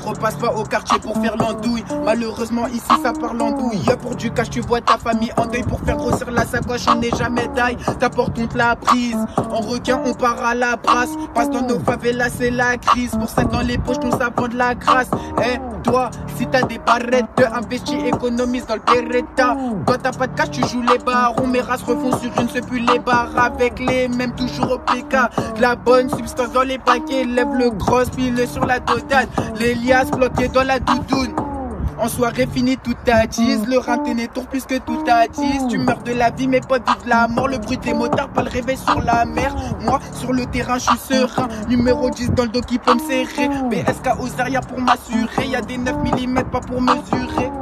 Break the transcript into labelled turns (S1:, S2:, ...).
S1: repasse pas au quartier pour faire l'andouille. Malheureusement ici ça parle andouille. Pour du cash tu vois ta famille en deuil. Pour faire grossir la sacoche on n'est jamais taille. T'apportes on te la prise. En requin on part à la brasse. Passe dans nos favelas c'est la crise. Pour 5 dans les poches nous ça prend de la grâce. Toi si t'as des barrettes, investis, économise dans le Beretta. Toi t'as pas de cash tu joues les barons. Mes races refont sur une se plus les barres. Avec les mêmes toujours au PK. La bonne substance dans les paquets. Lève le cross pile sur la dodane. Les liasses bloquées dans la doudoune. En soirée finie tout attise. Le rinté n'étourne plus que tout attise. Tu meurs de la vie mais pas de la mort. Le bruit des motards pas le réveil sur la mer. Moi sur le terrain je suis serein. Numéro 10 dans le dos qui peut me serrer. BSK aux arrières pour m'assurer. Y'a des 9 mm pas pour mesurer.